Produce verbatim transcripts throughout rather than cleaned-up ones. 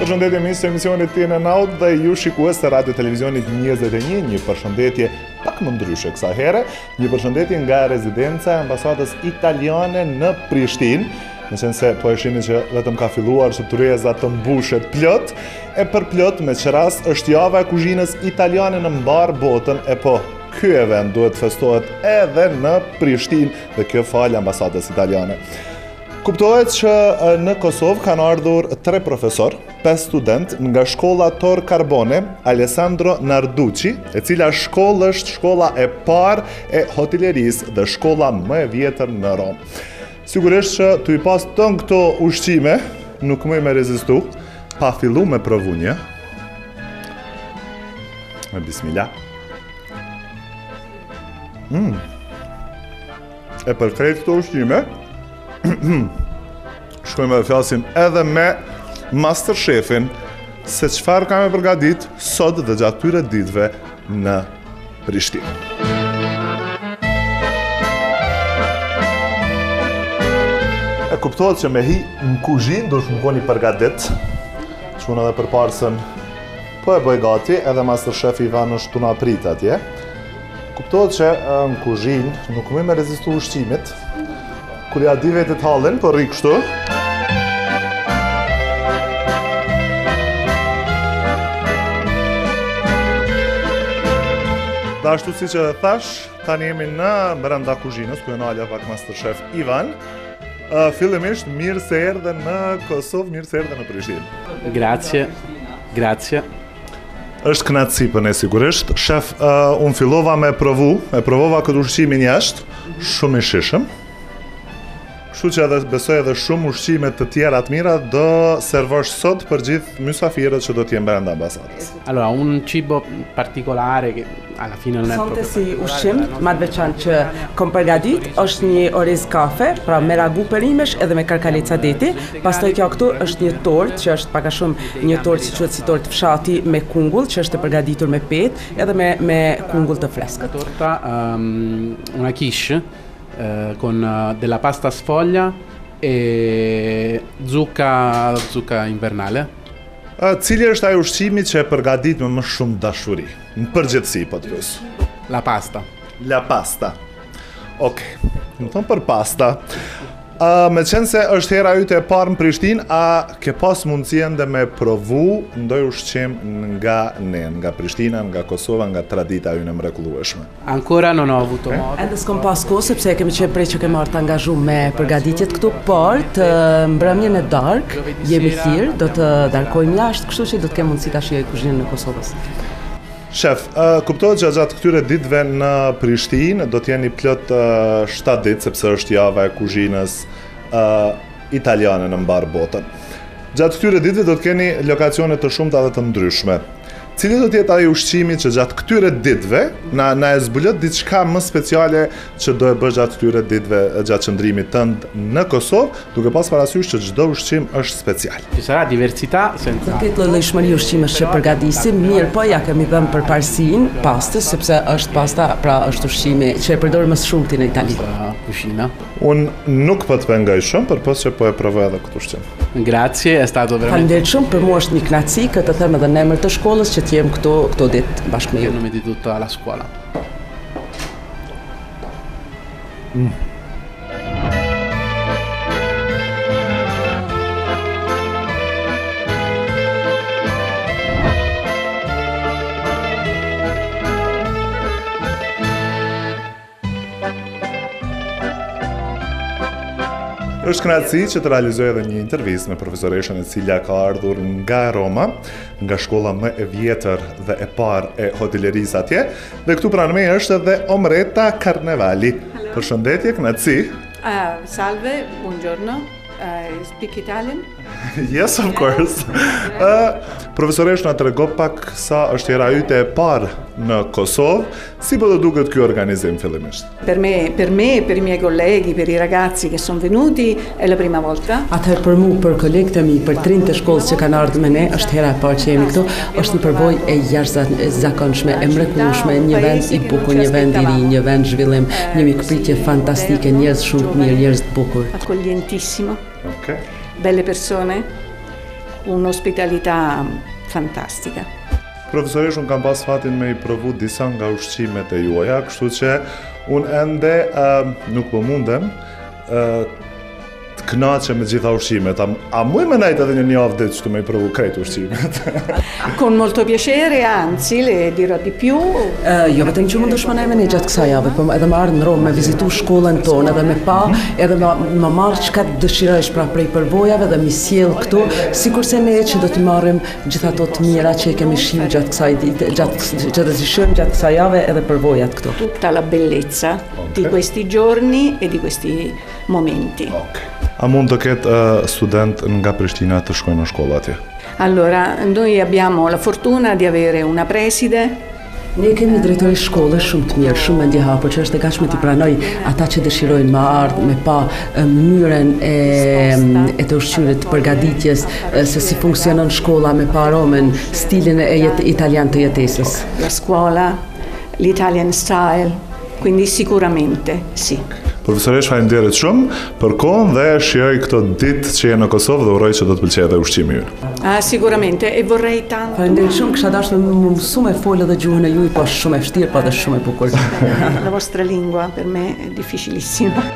përshëndetje miq të emisionit T N Naut dhe ju shikues të Radio Televizionit njëzet e një, një përshëndetje pak më ndryshe kësaj here, një përshëndetje nga rezidenca e ambasadës italiane në Prishtinë, në qenë se po e shihni që vetëm ka filluar që turieza të mbushet plot, e për plot me që rast është java e kuzhinës italiane në mbar botën, e po ky event duhet festohet edhe në Prishtinë dhe kjo falë ambasadës italiane. Kuptohet që në Kosovë kanë ardhur tre profesor, pesë student nga shkolla Tor Carbone, Alessandro Narducci, e cila shkollë është shkolla e parë e hotellerisë dhe shkolla më e vjetër në Rom. Sigurisht që tu i pas të në këto ushqime, nuk më i me rezistu, pa fillu me provunje. Bismillah. Mm. E për krejt këto ushqime, shkojmë dhe fjasim edhe me Masterchefin se çfarë kam e përgadit sot dhe gjatë këtyre ditëve në Prishtinë. E kuptohet që me hi në kuzhinë duhet më koni përgadit, që unë edhe për parsën po e bëj gati, edhe Masterchef Ivan është tu na prit atje. Kuptohet që në kuzhinë nuk më me rezistu ushqimit, kur ja di vetë të halën, po rri kështu. Dhe ashtu si që thash, tani jemi në brenda kuzhinës, ku e nalja pak Masterchef Ivan. Uh, fillimisht, mirë se erdhe në Kosovë, mirë se erdhe në Prishtinë. Grazie, grazie. Është kënaqësi për ne sigurisht. Shef, uh, unë fillova me provu, e provova këtë ushqimin jashtë, shumë i shishëm. Kështu që edhe besoj edhe shumë ushqime të tjera të mira do servosh sot për gjithë mysafirët që do t'jenë brenda ambasadës. Allora, un cibo particolare che alla fine non è Sonte proprio si ushqim, ma të veçantë që kom përgatit, është një oriz kafe, pra me ragu perimesh edhe me karkalica deti. Pastaj kjo këtu është një tort, që është pak a shumë një tort si quhet si tort fshati me kungull, që është e përgatitur me petë edhe me me kungull të freskët. torta, um, una quiche eh, con uh, della pasta sfoglia e zucca, zucca invernale. Cili është ai ushqimi që e përgatit me më shumë dashuri? Në përgjithësi, po të pyes. La pasta. La pasta. Okej. Në thonë për pasta. Uh, me qenë se është hera yte e parë në Prishtinë, a ke pas mundësien dhe me provu ndoj ushqim nga ne, nga Prishtina, nga Kosova, nga tradita ynë mrekullueshme? Ancora non ho avuto Eh? modo. Ende s'kom pas kohë, sepse kemi qenë prej që kemi marrë të angazhu me përgatitjet këtu, por të mbrëmjen e darkë jemi thirr, do të darkojmë jashtë, kështu që do të kemë mundësi ta shijoj kuzhinën e Kosovës. Shef, uh, kuptohet që gjatë këtyre ditëve në Prishtinë do t'jeni plot uh, shtatë ditë, sepse është java e kuzhinës uh, italiane në mbar botën. Gjatë këtyre ditëve do t'keni lokacione të shumta dhe të ndryshme. Cili do t'jetë ai ushqimi që gjatë këtyre ditëve na na e zbulon diçka më speciale që do e bësh gjatë këtyre ditëve gjatë qëndrimit tënd në Kosovë, duke pas parasysh që çdo ushqim është special. Ci sarà diversità Do senza të ketë lloj-llojshmëri ushqimesh që përgatisim, mirë po ja kemi dhënë përparësinë pastës, sepse është pasta, pra është ushqimi që e përdorim më së shumti në Itali. la cucina. Unë nuk po të pengoj shumë, për pos që po e provoj edhe këtë ushqim. Grazie, è stato veramente Faleminderit shumë, për mua është një kënaqësi këtë të them edhe në emër të shkollës që të jem këtu këto ditë bashkë me il ju. nome di tutta la scuola. Është kënaqësi që të realizoj edhe një intervistë me profesoreshën e cila ka ardhur nga Roma, nga shkolla më e vjetër dhe e parë e hotellerisë atje, dhe këtu pranë meje është edhe Omreta Carnevali. Përshëndetje, kënaqësi. Uh, salve, buongiorno. Uh, speak Italian? Yes, of course. Uh, profesoresh na trego pak sa është hera yte e parë në Kosovë, si po do duket ky organizim fillimisht? Per me, per me, per i miei colleghi, per i ragazzi che sono venuti, è la prima volta. Atëherë për mu, për kolegët e mi, për trinjtë e shkollës që kanë ardhur me ne, është hera e parë që jemi këtu, është një përvojë e jashtëzakonshme, e mrekullueshme, një vend i bukur, një vend i ri, një vend zhvillim, një mikpritje fantastike, njerëz shumë të mirë, njerëz të bukur. Accoglientissimo, Okay. belle persone, un'ospitalità fantastica. Profesoresh, unë kam pas fatin me i provu disa nga ushqimet e juaja, kështu që unë ende uh, nuk po mundem uh, të kënaqem me gjitha ushqimet. A, a muj me najt edhe një një javë ditë që me i provu krejt ushqimet? Con molto piacere, anzi, le dirò di più. Uh, jo vetëm që mundesh më nejme një gjatë kësaj jave, po edhe më ardhë në Romë me vizitu shkollën tonë, edhe me pa, edhe me, me marrë çka të dëshirojsh pra prej përvojave dhe mi sjell këtu, sikurse ne që do t'i marrim gjitha ato të mira që i kemi shiu gjatë kësaj ditë, gjatë që do t'i shojmë gjatë kësaj jave edhe përvojat këtu. Tutta la bellezza okay. di questi giorni e di questi momenti. Okay. A mund të ketë uh, student nga Prishtina të shkojnë në shkollë atje? Allora, noi abbiamo la fortuna di avere una preside. Ne kemi drejtori shkolle shumë të mirë, shumë me ndihapur, që është e gatshme t'i pranoj ata që dëshirojnë me ardhë, me pa mënyrën e, e të ushqyrit të përgatitjes, se si funksionon shkolla, me pa aromen, stilin e jet, italian të jetesës. La scuola, l'Italian style, quindi sicuramente sì. Profesoresh, faleminderit shumë për kohën dhe shijoj këto ditë që je në Kosovë dhe uroj që do të pëlqejë edhe ushqimi ynë. Ah, sicuramente, e vorrei tanto. Faleminderit shumë, kisha dashur të më mësu me folë edhe gjuhën e juaj, po shumë e vështirë, po edhe shumë e bukur. La vostra lingua per me è difficilissima.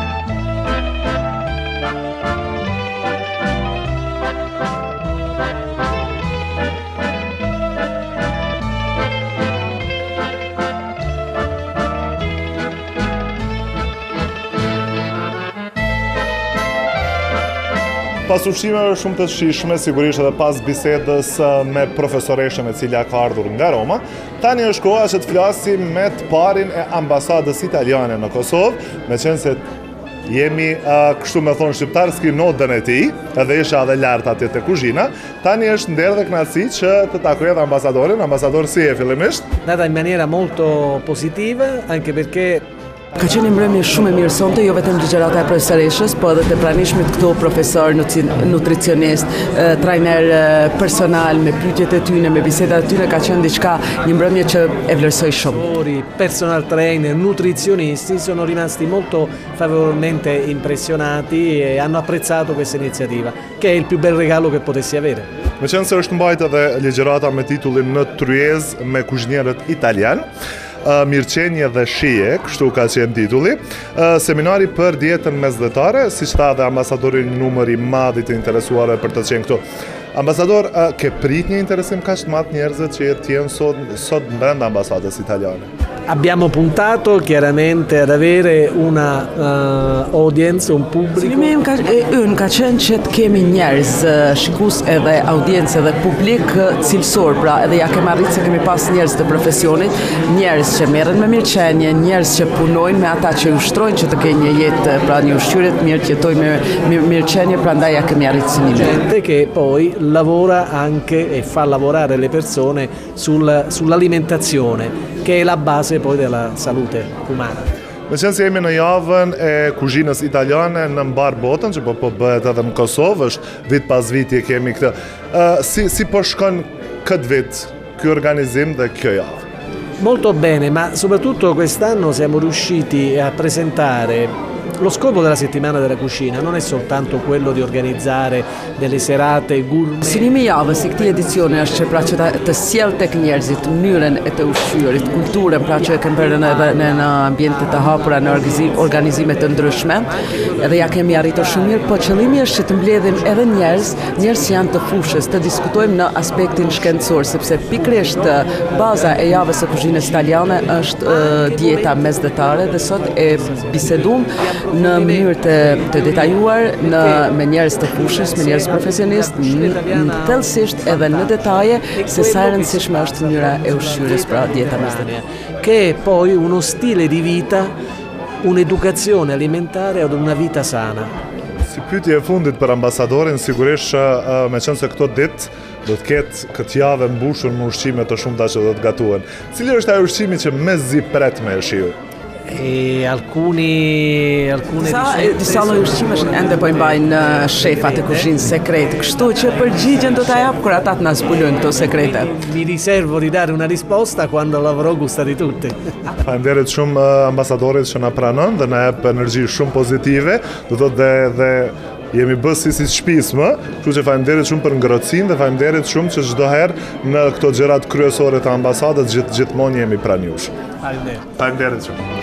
Pas ushqimeve shumë të shijshme, sigurisht edhe pas bisedës me profesoreshën e cila ka ardhur nga Roma, tani është koha që të flasim me të parin e ambasadës italiane në Kosovë, me qenë se jemi uh, kështu me thonë shqiptarski nodën e tij, edhe isha edhe lart atje te kuzhina. Tani është nder dhe kënaqësi që të takoj edhe ambasadorin. Ambasador, si e fillimisht? Nata in maniera molto positiva, anche perché Ka qenë mbrëmje shumë e mirë sonte, jo vetëm ligjërata e profesoreshës, po edhe të pranishmit këtu profesor, nutricionist, trajner personal, me pyetjet e tyre, me bisedat e tyre, ka qenë diçka një mbrëmje që e vlerësoj shumë. Personal trainer, nutrizionisti sono rimasti molto favorevolmente impressionati e hanno apprezzato questa iniziativa, che è il più bel regalo che potessi avere. Me qenë se është mbajtë edhe ligjërata me titullin Në tryez me kuzhinierët italian, Uh, mirëqenje dhe shije, kështu ka qenë titulli, uh, seminari për dietën mesdhetare, si që tha dhe ambasadorin numëri madh të interesuar për të qenë këtu. Ambasador, uh, ke prit një interesim kaq të madh njerëzit që të jenë sot, sot brenda ambasadës italiane? Abbiamo puntato chiaramente ad avere una uh, audience, un pubblico. Synimi im ka yn ka qenë që të kemi njerëz shikues edhe audiencë edhe publik cilësor, pra edhe ja kemi arritur se kemi pas njerëz të profesionit, njerëz që merren me mirëqenie, njerëz që punojnë me ata që ushtrojnë që të kenë një jetë, pra një ushqyerje të mirë, që jetojnë me mirëqenie, prandaj ja kemi arritur synimin. Gente che poi lavora anche e fa lavorare le persone sul, sull'alimentazione, che è la base poi della salute umana. Me qenë se jemi në javën e kuzhinës italiane në mbar botën, që po, po bëhet edhe në Kosovë, është vit pas viti kemi këtë. Uh, si, si po shkon këtë vit, ky organizim dhe kjo javë? Molto bene, ma soprattutto quest'anno siamo riusciti a presentare. Lo scopo della settimana della cucina non è soltanto quello di organizzare delle serate gourmet. Synimi i javës i këtij edicioni është që pra që ta, të sjell tek njerëzit mënyrën e të ushqyerit, kulturën, pra që e kemi bërë edhe në, në ambiente të hapura, në organizime të ndryshme, edhe ja kemi arritur shumë mirë, po qëllimi është që të mbledhim edhe njerëz, njerëz që janë të fushës, të diskutojmë në aspektin shkencor, sepse pikërisht baza e javës së kuzhinës italiane është uh, dieta mesdhetare dhe sot e bisedum në mënyrë të, të detajuar në, me njerëz të fushës, me njerëz profesionist, në thellësisht edhe në detaje se sa e rëndësishme është mënyra e ushqyerjes, pra dieta mesdhetare. Che è poi uno stile di vita, un'educazione alimentare ad una vita sana. Si pyetje e fundit për ambasadorin, sigurisht uh, me qenë se këto ditë do të ketë këtë javë mbushur me ushqime të shumta që do të gatuhen. Cili është ai ushqimi që mezi pret me shiu? E alcuni alcune Sa disa lloj ushqimesh ende po i mbajnë shefat e kuzhinës sekrete, kështu që përgjigjen do ta jap kur ata të na zbulojnë këto sekrete. Mi riservo di dare una risposta quando l'avrò gustati tutti. Faleminderit shumë ambasadorit që na pranon dhe na jep energji shumë pozitive, do thotë dhe, dhe jemi bës si si shtëpis më, kështu që faleminderit shumë për ngrohtësinë dhe faleminderit shumë që çdo herë në këto gjërat kryesore të ambasadës gjithë gjithmonë jemi pranë jush. Faleminderit. Faleminderit shumë.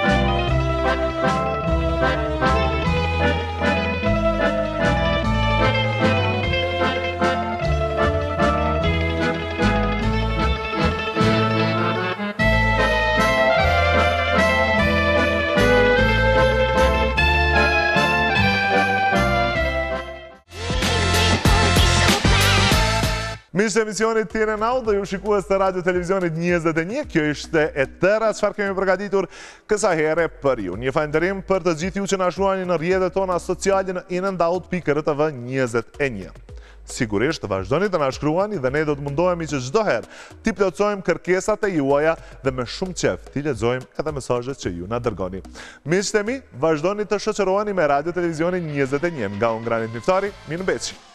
Mishë emisionit T N Now dhe ju shikues të radio televizionit njëzet e një, kjo ishte e tëra çfarë kemi përgatitur kësa here për ju. Një falënderim për të gjithë ju që na shohani në rrjetet tona sociale në inandout pikë r t v njëzet e një. Sigurisht vazhdoni të na shkruani dhe ne do të mundohemi që çdo herë t'i plotësojmë kërkesat e juaja dhe me shumë qejf t'i lexojmë edhe mesazhet që ju na dërgoni. Miqtë e mi, vazhdoni të shoqëroheni me radio televizionin njëzet e një nga unë Granit Niftari, mirë mbetëshi.